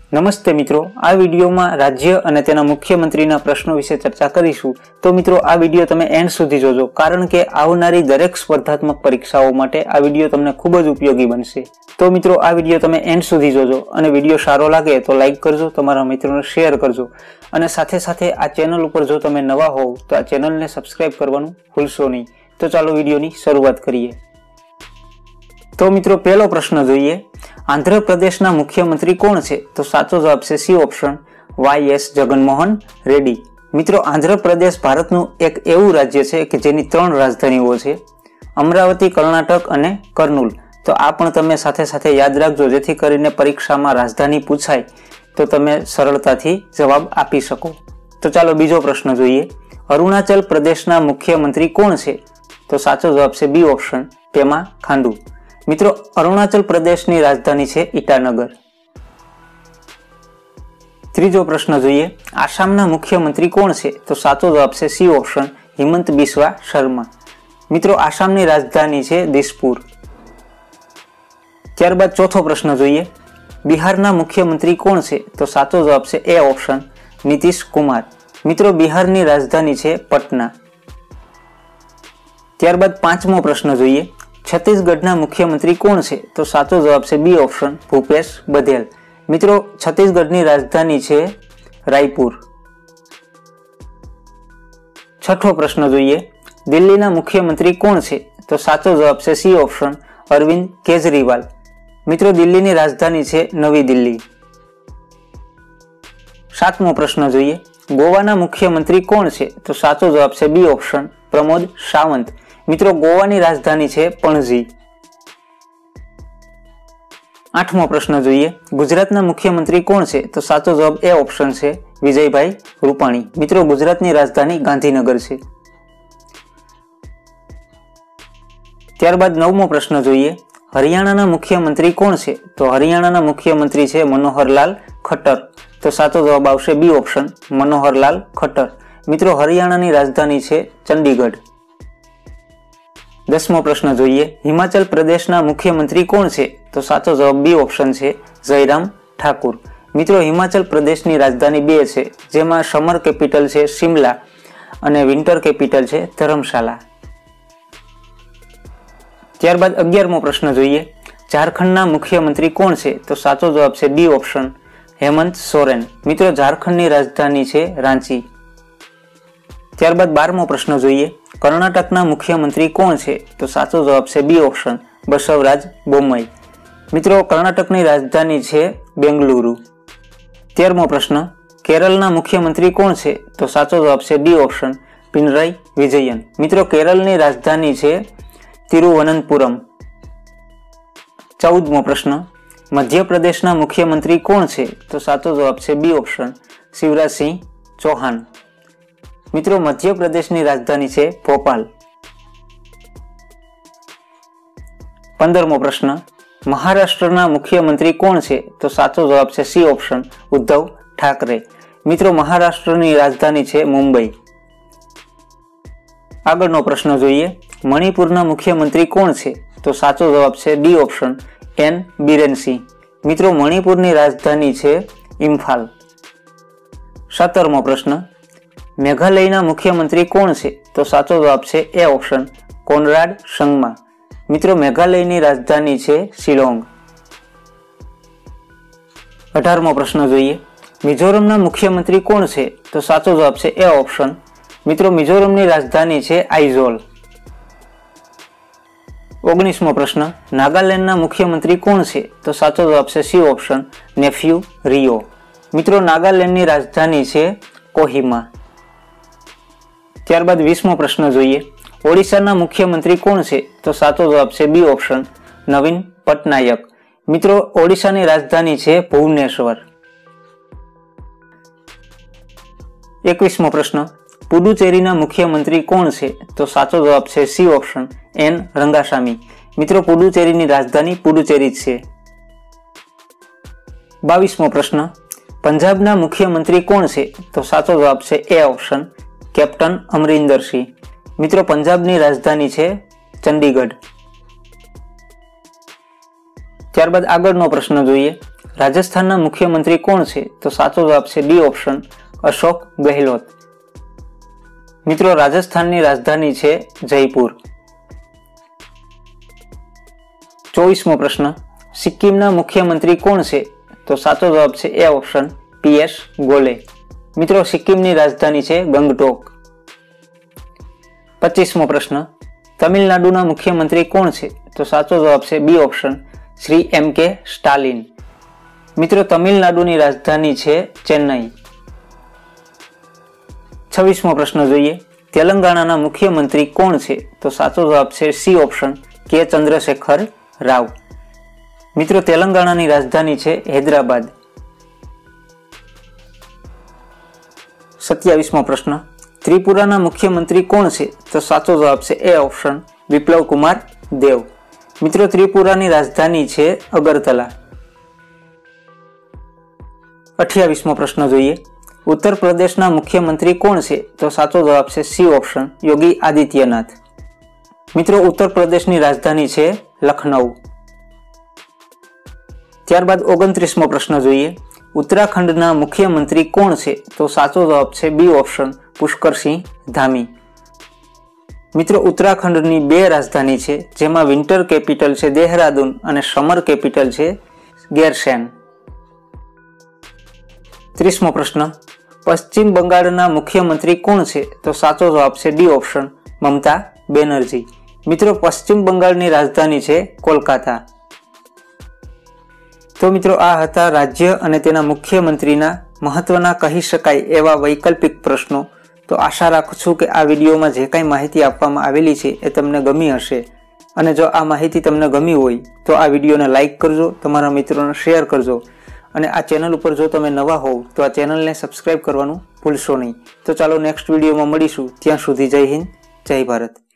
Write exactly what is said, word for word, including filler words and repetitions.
नमस्ते मित्रों, आ विडियो में राज्य और तेना मुख्यमंत्रीना प्रश्नों विषे चर्चा करीशुं। तो मित्रों, आ विडियो तमे एंड सुधी जोजो, कारण के आवनारी दरेक स्पर्धात्मक परीक्षाओं माटे आ विडियो तमने खूब ज उपयोगी बनशे। तो मित्रों, आ विडियो तमे एंड सुधी जोजो अने विडियो सारो लागे तो लाइक करजो, तमारा मित्रोने शेर करजो अने साथे साथे आ चेनल पर जो तमे नवा होव तो आ चेनलने सब्सक्राइब करवानुं भूलशो नहीं। तो चालो विडियोनी शरूआत करीए। तो मित्रों, पहलो प्रश्न जोईए, आंध्र प्रदेशना मुख्यमंत्री कोण छे? तो साचो जवाब छे C option, Y S Jaganmohan Reddy. मित्रों, आंध्र प्रदेश भारतनुं एक एवुं राज्य छे के जेनी त्रण राजधानीओ छे, अमरावती, कर्नाटक अने कर्नूल। तो आ पण तमे साथे साथे याद राखजो, जेथी करीने परीक्षामां राजधानी पूछाय तो तमे सरळताथी जवाब आपी शको। तो चालो बीजो प्रश्न जोईए, अरुणाचल प्रदेशना मुख्यमंत्री कोण छे? तो साचो जवाब छे बी ऑप्शन, पेमा खांडू। मित्रों, अरुणाचल प्रदेशनी राजधानी छे ईटानगर। त्रीजो प्रश्न जोईए, आसामना मुख्यमंत्री कोण छे? तो साचो जवाब छे सी ऑप्शन, हिमंत बिस्वा शर्मा। मित्रों, आसामनी राजधानी छे दिसपुर। त्यारबाद चौथो प्रश्न जोईए, बिहारना मुख्यमंत्री कोण छे? तो साचो जवाब छे ए ऑप्शन, नीतीश कुमार। मित्रों, बिहारनी राजधानी छे पटना। त्यारबाद पांचमो प्रश्न जोईए, छत्तीसगढ़ना मुख्यमंत्री कोण छे? तो साचो जवाब छे बी ऑप्शन, भूपेश बघेल। मित्रों, छत्तीसगढ़नी राजधानी छे रायपुर। छठो प्रश्न जोईए, दिल्लीना मुख्यमंत्री कोण छे? तो साचो जवाब छे सी ऑप्शन, अरविंद केजरीवाल। मित्रों, दिल्लीनी राजधानी छे नवी दिल्ली। सातमो प्रश्न जोईए, गोवाना मुख्यमंत्री कोण छे? तो साचो जवाब छे बी ऑप्शन, प्रमोद सावंत। मित्रों, गोवानी राजधानी छे पणजी। आठमो प्रश्न जोईए, गुजरातना मुख्यमंत्री कोण छे? तो साचो जवाब ए ऑप्शन छे, विजयभाई रूपाणी। मित्रों, गुजरातनी राजधानी गांधीनगर छे। त्यारबाद नवमो प्रश्न जोईए, हरियाणाना मुख्यमंत्री कोण छे? तो हरियाणाना मुख्यमंत्री छे मनोहरलाल खट्टर। तो साचो जवाब आवशे बी ऑप्शन, मनोहरलाल खट्टर। मित्रों, हरियाणानी राजधानी छे चंडीगढ़। दसमो प्रश्न जोईए, हिमाचल प्रदेशना मुख्यमंत्री कोण छे? तो साचो जवाब बी ऑप्शन छे, जयराम ठाकुर। मित्रों, हिमाचल प्रदेशनी राजधानी बे छे, जेमां समर केपिटल छे शिमला अने विंटर केपिटल छे धर्मशाला। त्यारबाद अगियारमो प्रश्न जोईए, झारखंडना मुख्यमंत्री कोण छे? तो साचो जवाब छे डी ऑप्शन, हेमंत सोरेन। मित्रों, झारखंडनी राजधानी छे रांची। त्यारबाद बारमो प्रश्न जोईए, कर्नाटकना मुख्यमंत्री कोण छे? तो साचो जवाब छे बी ऑप्शन, बसवराज बोम्मई। मित्रों, कर्नाटकनी राजधानी छे बेंगलुरु। तेरमो प्रश्न, केरलना मुख्यमंत्री कोण छे? तो साचो जवाब छे डी ऑप्शन, पिनराई विजयन। मित्रों, केरलनी राजधानी छे तिरुवनंतपुरम। चौदमो प्रश्न, मध्य प्रदेशना मुख्यमंत्री कोण छे? तो साचो जवाब छे बी ऑप्शन, शिवराज सिंह चौहान। मित्रों, मध्य प्रदेशनी राजधानी छे भोपाल। पंदरमो प्रश्न, महाराष्ट्રના मुख्यमंत्री कोण छे? तो साचो जवाब छे सी ऑप्शन, उद्धव ठाकरे। मित्रों, महाराष्ट्રની राजधानी छे मुंबई। આગળનો પ્રશ્ન જોઈએ, મણિપુરના મુખ્યમંત્રી કોણ છે? તો સાચો જવાબ છે D option, N Biren Singh. મિત્રો, મણિપુરની રાજધાની છે ઇમ્ફાલ। સત્તરમો પ્રશ્ન, મેઘાલયના મુખ્યમંત્રી કોણ છે? તો સાચો જવાબ છે એ ઓપ્શન, કોનરાડ સંગમા। મિત્રો, મેઘાલયની રાજધાની છે શિલોંગ। અઢારમો પ્રશ્ન જોઈએ, મિઝોરમના મુખ્યમંત્રી કોણ છે? તો સાચો જવાબ છે એ ઓપ્શન, મિત્રો મિઝોરમની રાજધાની છે આઇઝોલ। ઓગણીસમો પ્રશ્ન, નાગાલેન્ડના મુખ્યમંત્રી કોણ છે? તો સાચો જવાબ છે સી ઓપ્શન, નેફ્યુ રિયો। મિત્રો, નાગાલેન્ડની રાજધાની છે કોહિમા। ત્યારબાદ વીસમો પ્રશ્ન જોઈએ, ઓડિશાના મુખ્યમંત્રી કોણ છે? તો સાચો જવાબ છે બી ઓપ્શન, નવીન પટનાયક। મિત્રો, ઓડિશાની રાજધાની છે ભુવનેશ્વર। એકવીસમો પ્રશ્ન, પુડુચેરીના મુખ્યમંત્રી કોણ છે? તો સાચો જવાબ છે સી ઓપ્શન, એન રંગાસામી। મિત્રો, પુડુચેરીની રાજધાની પુડુચેરી છે। બાવીસમો પ્રશ્ન, પંજાબના મુખ્યમંત્રી કોણ છે? તો સાચો જવાબ છે A option, captain Amarinder Singh. મિત્રો, પંજાબની રાજધાની છે ચંડીગઢ। ત્યારબાદ આગળનો પ્રશ્ન જોઈએ, રાજસ્થાનના મુખ્યમંત્રી કોણ છે? તો સાચો જવાબ છે ડી ઓપ્શન અશોક ગેહલોત। મિત્રો રાજસ્થાનની રાજધાની છે જયપુર। ચોવીસમો પ્રશ્ન, સિક્કિમના મુખ્યમંત્રી કોણ છે? તો સાચો જવાબ છે એ ઓપ્શન પીએસ ગોલે। મિત્રો સિક્કિમની રાજધાની છે ગંગટોક। પચીસમો પ્રશ્ન, તમિલનાડુના મુખ્યમંત્રી કોણ છે? તો સાચો જવાબ છે બી ઓપ્શન શ્રી એમ કે સ્ટાલિન। મિત્રો તમિલનાડુની રાજધાની છે ચેન્નઈ। છવ્વીસમો પ્રશ્ન જોઈએ, તેલંગાણાના મુખ્યમંત્રી કોણ છે? તો સાચો જવાબ છે સી ઓપ્શન કે ચંદ્રશેખર રાવ। મિત્રો તેલંગાણાની રાજધાની છે હૈદરાબાદ। સત્યાવીસમો પ્રશ્ન, ત્રિપુરાના મુખ્યમંત્રી કોણ છે? તો સાચો જવાબ છે એ ઓપ્શન વિપ્લવ કુમાર દેવ। મિત્રો ત્રિપુરાની રાજધાની છે અગરતલા। અઠ્યાવીસમો પ્રશ્ન જોઈએ, ઉત્તર પ્રદેશના મુખ્યમંત્રી કોણ છે? તો સાચો જવાબ છે સી ઓપ્શન યોગી આદિત્યનાથ। મિત્રો ઉત્તર પ્રદેશની રાજધાની છે લખનઉ। ત્યારબાદ ઓગણત્રીસમો પ્રશ્ન જોઈએ, ઉત્તરાખંડના મુખ્યમંત્રી કોણ છે? તો સાચો જવાબ છે બી ઓપ્શન પુષ્કરસિંહ ધામી। મિત્રો ઉત્તરાખંડની બે રાજધાની છે, જેમાં વિન્ટર કેપિટલ છે દેહરાદૂન અને સમર કેપિટલ છે ગેરસેન। ત્રીસમો પ્રશ્ન, પશ્ચિમ બંગાળના મુખ્યમંત્રી કોણ છે? તો સાચો જવાબ છે ડી ઓપ્શન મમતા બેનર્જી। મિત્રો પશ્ચિમ બંગાળની રાજધાની છે કોલકાતા। તો મિત્રો આ હતા રાજ્ય અને તેના મુખ્યમંત્રીના મહત્વના કહી શકાય એવા વૈકલ્પિક પ્રશ્નો। તો આશા રાખું છું કે આ વિડીયોમાં જે કાંઈ માહિતી આપવામાં આવેલી છે એ તમને ગમી હશે, અને જો આ માહિતી તમને ગમી હોય તો આ વિડીયોને લાઇક કરજો, તમારા મિત્રોને શેર કરજો, અને આ ચેનલ ઉપર જો તમે નવા હોવ તો આ ચેનલને સબસ્ક્રાઇબ કરવાનું ભૂલશો નહીં। તો ચાલો નેક્સ્ટ વિડીયોમાં મળીશું, ત્યાં સુધી જય હિન્દ, જય ભારત।